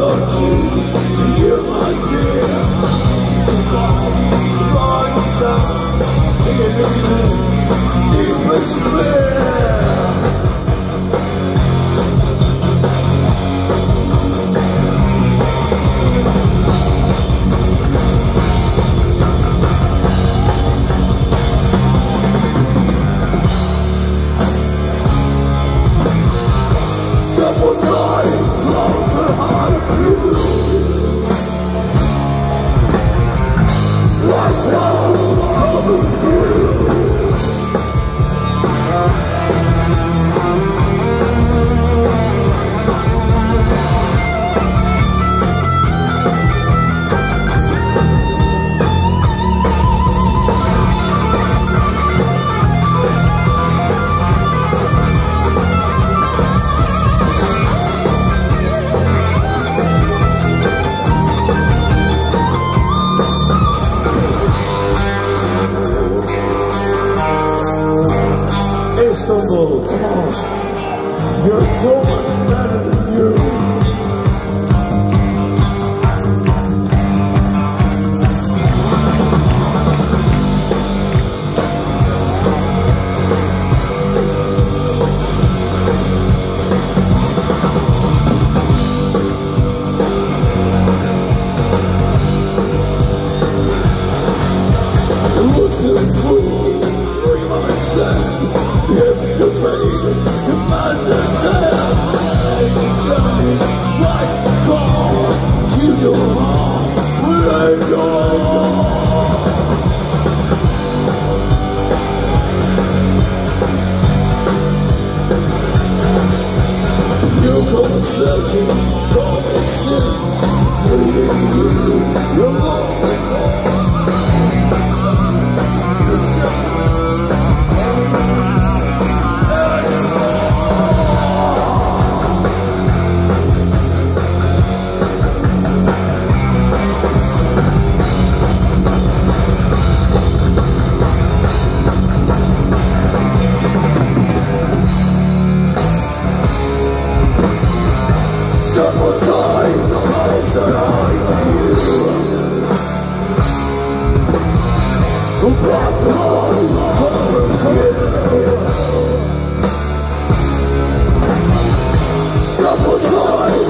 Istanbul, come on. You're so much better than you. Listen, fool, dream I said. If the pain commanders have shine like a call to your heart, let go. You come searching, call me sin. You're lonely. Several times I said I knew the black heart covered here. Step aside.